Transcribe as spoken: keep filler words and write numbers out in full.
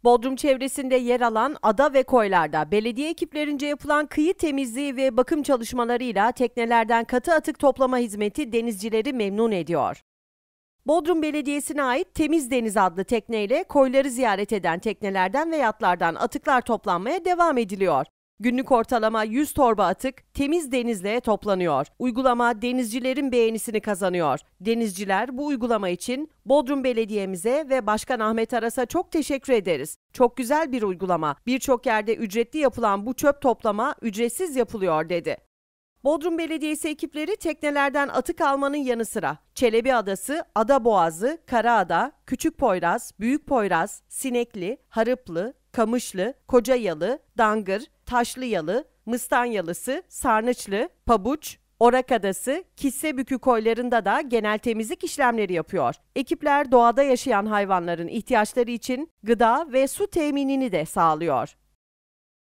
Bodrum çevresinde yer alan ada ve koylarda belediye ekiplerince yapılan kıyı temizliği ve bakım çalışmalarıyla teknelerden katı atık toplama hizmeti denizcileri memnun ediyor. Bodrum Belediyesi'ne ait Temiz Deniz adlı tekneyle koyları ziyaret eden teknelerden ve yatlardan atıklar toplanmaya devam ediliyor. Günlük ortalama yüz torba atık Temiz Deniz'le toplanıyor. Uygulama denizcilerin beğenisini kazanıyor. Denizciler bu uygulama için Bodrum Belediye'mize ve Başkan Ahmet Aras'a çok teşekkür ederiz. Çok güzel bir uygulama. Birçok yerde ücretli yapılan bu çöp toplama ücretsiz yapılıyor dedi. Bodrum Belediyesi ekipleri teknelerden atık almanın yanı sıra Çelebi Adası, Adaboğazı, Karaada, Küçükpoyraz, Büyükpoyraz, Sinekli, Harıplı, Kamışlı, Kocayalı, Dangır, Taşlıyalı, Mıstanyalısı, Sarnıçlı, Pabuç, Orak Adası, Kissebükü koylarında da genel temizlik işlemleri yapıyor. Ekipler doğada yaşayan hayvanların ihtiyaçları için gıda ve su teminini de sağlıyor.